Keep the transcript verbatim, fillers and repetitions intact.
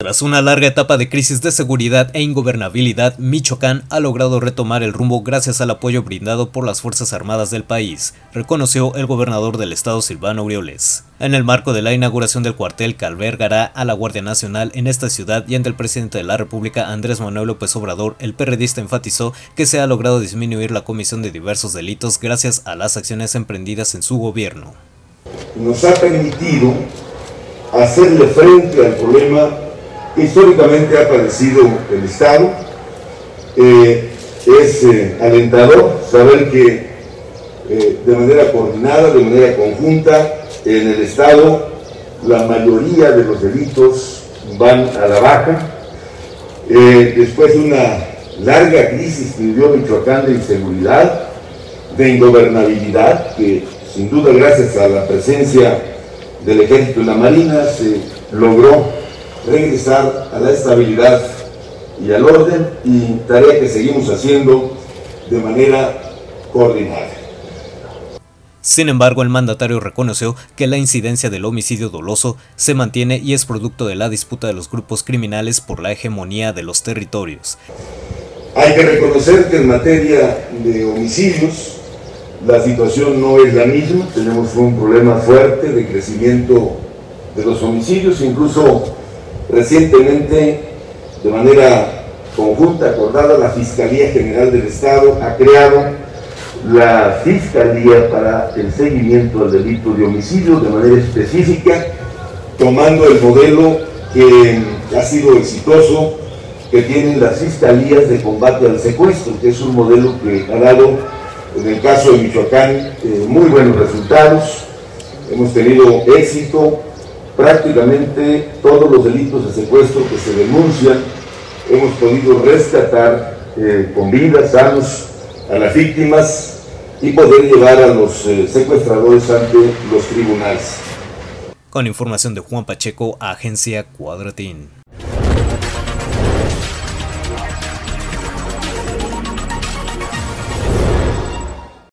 Tras una larga etapa de crisis de seguridad e ingobernabilidad, Michoacán ha logrado retomar el rumbo gracias al apoyo brindado por las Fuerzas Armadas del país, reconoció el gobernador del estado Silvano Aureoles. En el marco de la inauguración del cuartel que albergará a la Guardia Nacional en esta ciudad y ante el presidente de la República, Andrés Manuel López Obrador, el perredista enfatizó que se ha logrado disminuir la comisión de diversos delitos gracias a las acciones emprendidas en su gobierno. Nos ha permitido hacerle frente al problema que históricamente ha padecido el Estado. Eh, es eh, alentador saber que eh, de manera coordinada, de manera conjunta, en el Estado la mayoría de los delitos van a la baja. Eh, después de una larga crisis que vivió Michoacán de inseguridad, de ingobernabilidad, que sin duda gracias a la presencia del Ejército y la Marina se logró regresar a la estabilidad y al orden, y tarea que seguimos haciendo de manera coordinada. Sin embargo, el mandatario reconoció que la incidencia del homicidio doloso se mantiene y es producto de la disputa de los grupos criminales por la hegemonía de los territorios. Hay que reconocer que en materia de homicidios la situación no es la misma. Tenemos un problema fuerte de crecimiento de los homicidios, incluso recientemente, de manera conjunta, acordada, la Fiscalía General del Estado ha creado la Fiscalía para el seguimiento al delito de homicidio de manera específica, tomando el modelo que ha sido exitoso, que tienen las Fiscalías de Combate al Secuestro, que es un modelo que ha dado, en el caso de Michoacán, eh, muy buenos resultados. Hemos tenido éxito. Prácticamente todos los delitos de secuestro que se denuncian hemos podido rescatar eh, con vida, sanos, a las víctimas y poder llevar a los eh, secuestradores ante los tribunales. Con información de Juan Pacheco, Agencia Cuadratín.